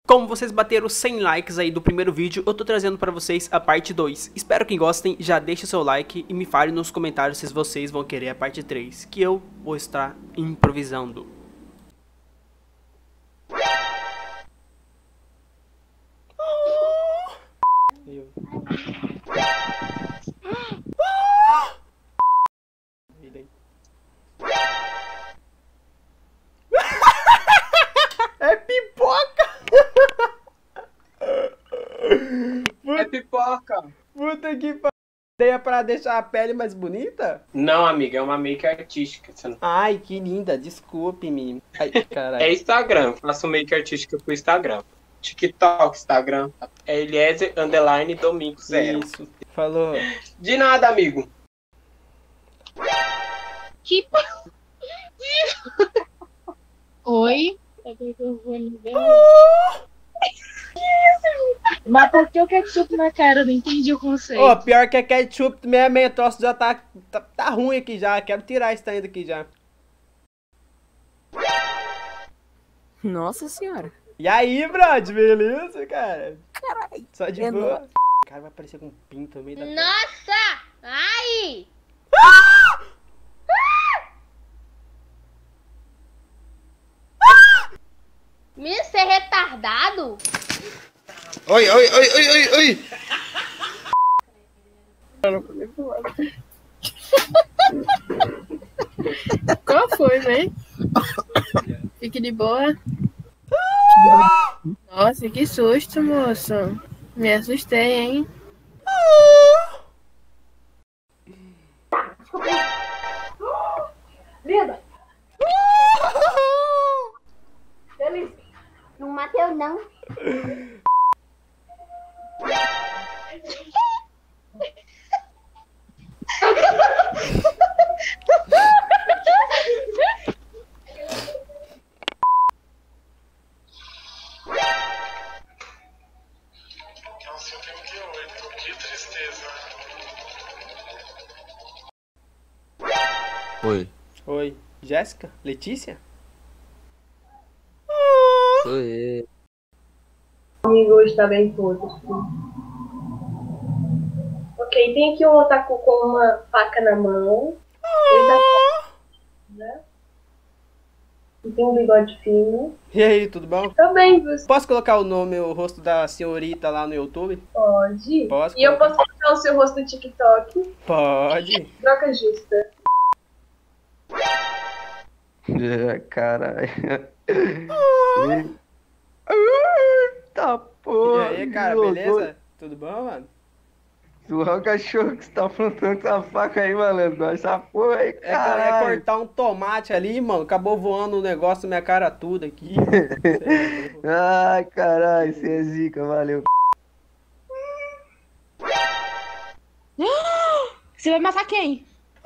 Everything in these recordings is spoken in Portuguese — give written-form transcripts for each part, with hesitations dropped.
Como vocês bateram 100 likes aí do primeiro vídeo, eu tô trazendo pra vocês a parte 2. Espero que gostem, já deixe o seu like e me fale nos comentários se vocês vão querer a parte 3, que eu vou estar improvisando. É pipoca! É pipoca. Puta que pariu. Ideia pra deixar a pele mais bonita? Não, amiga, é uma make artística. Você não... Ai, que linda, desculpe-me. Ai, caralho. É Instagram, faço make artística pro Instagram. TikTok, Instagram. É Eliezer _ Domingo 0. Isso, falou. De nada, amigo. Que Oi? Mas por que o ketchup na cara? Eu não entendi o conceito. Ô, pior que é ketchup, meio troço já tá ruim aqui já. Quero tirar isso daí daqui já. Nossa senhora. E aí, brother, beleza, cara? Caralho. Só de É boa. O cara vai aparecer com um pinto no meio da tela. Nossa! Ai! Menino, você é retardado? Oi. Qual foi, velho? Fique de boa. Nossa, que susto, moço. Me assustei, hein? Linda! Não mateu, não. Nossa, eu tenho que 8, que tristeza. Oi, Oi, Jéssica? Letícia? sou eu. Amigo está bem todo. Ok, tem aqui um otaku com uma faca na mão. Ele tá... né? E tem um bigode fino. E aí, tudo bom? Tá bem, você Posso colocar o nome, o rosto da senhorita lá no YouTube? pode. Posso E eu colocar? posso colocar o seu rosto no TikTok. Pode. Troca justa. Caralho. Tá E porra. aí, cara, beleza? Tudo bom, mano? Tu é o cachorro que você tá aprontando com essa faca aí, malandro. Essa porra aí, É caralho. cortar um tomate ali, mano. Acabou voando um negócio na minha cara tudo aqui. Ai, caralho, você é zica, valeu. Você vai matar quem?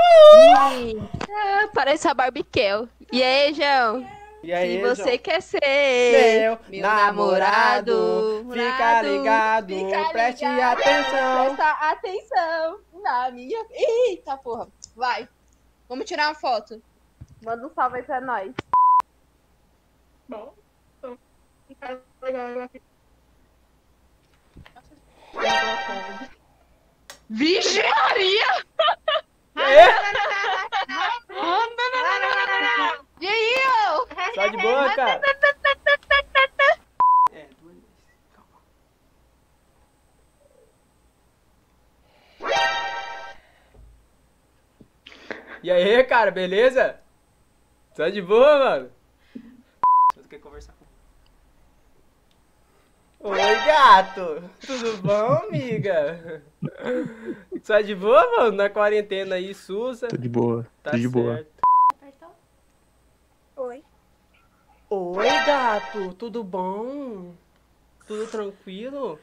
Parece a Barbiquel. E aí, João? E aí, Se você João? quer ser Meu namorado, fica ligado, preste atenção. Presta atenção na minha... Eita, porra. Vai. Vamos tirar uma foto. Manda um salve aí pra nós. Bom. Vigiaria! E aí, ô? Só de boa, cara. É, duas vezes. Calma. E aí, cara, beleza? Só de boa, mano? Você quer conversar com... Oi, gato! Tudo bom, amiga? Só de boa, mano? Na quarentena aí, Sussa? Tô de boa, Tá tô de boa. certo. Oi. Oi, gato, tudo bom? Tudo tranquilo?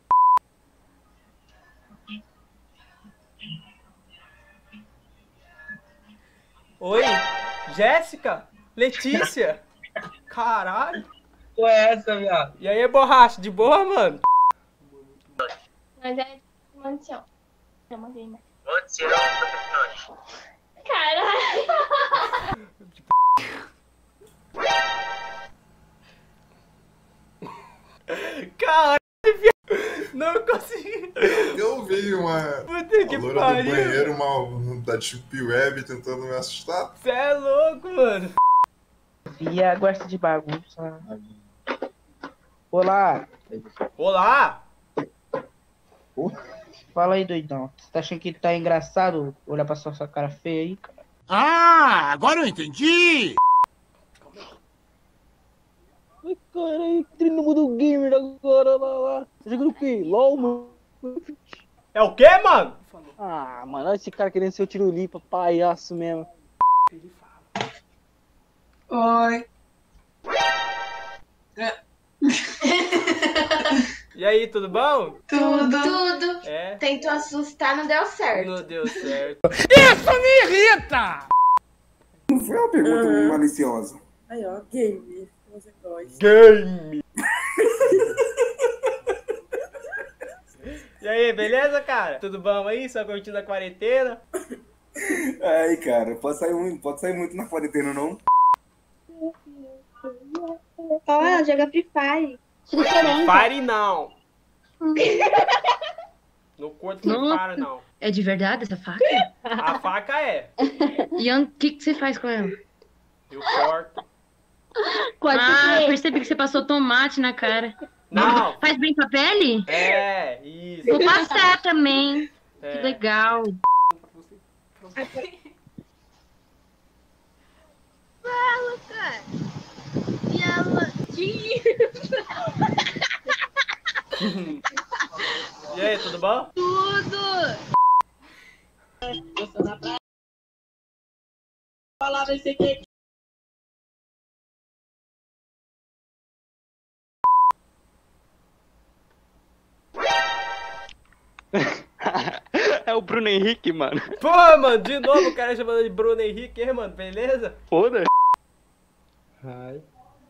Oi, Jéssica? Letícia? Caralho. Qual é essa, viado? E aí, borracha, de boa, mano? Mas é mansião. Eu mandei, né? Onde será o Tony? Caralho! Caralho, não consegui. Eu vi uma Puta que loira do pariu. banheiro, uma da Deep Web tentando me assustar. Você é louco, mano. Bia gosta de bagunça. Olá. Olá. Fala aí, doidão. Você tá achando que tá engraçado olhar pra sua cara feia aí, cara? Ah, agora eu entendi! Ai, caralho, entrei no mundo gamer agora, lá. Tá jogando o quê? LOL, mano? É o quê, mano? Ah, mano, olha esse cara querendo ser o Tirulipa, palhaço mesmo. Oi. E aí, tudo bom? Tudo. É? Tentou assustar, não deu certo. Não deu certo. Isso me irrita! Não foi uma pergunta maliciosa. Aí, ó, game. Você gosta. Game! E aí, beleza, cara? Tudo bom aí? Só curtindo a quarentena? Ai, cara, pode sair muito na quarentena, não? Ó, joga Free Fire. Fire não. No corpo não para, não. É de verdade essa faca? A faca é. E o que você faz com ela? Eu corto. Percebi que você passou tomate na cara. Não. Faz bem pra pele? É, isso. Vou passar também. É. Que legal. Fala, cara. E ela... E aí, tudo bom? Tudo. Falar desse aqui. É o Bruno Henrique, mano. Pô, mano, de novo o cara chamando de Bruno Henrique, hein, mano? Beleza? Foda. Hi.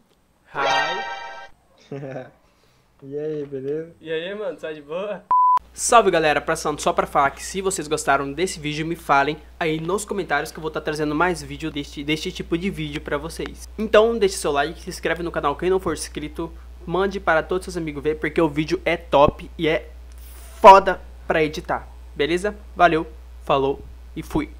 E aí, beleza? E aí, mano, tá de boa? Salve, galera, passando só pra falar que se vocês gostaram desse vídeo, me falem aí nos comentários que eu vou estar trazendo mais vídeo deste tipo de vídeo pra vocês. Então deixe seu like, se inscreve no canal quem não for inscrito, mande para todos seus amigos ver, porque o vídeo é top e é foda pra editar, beleza? Valeu, falou e fui!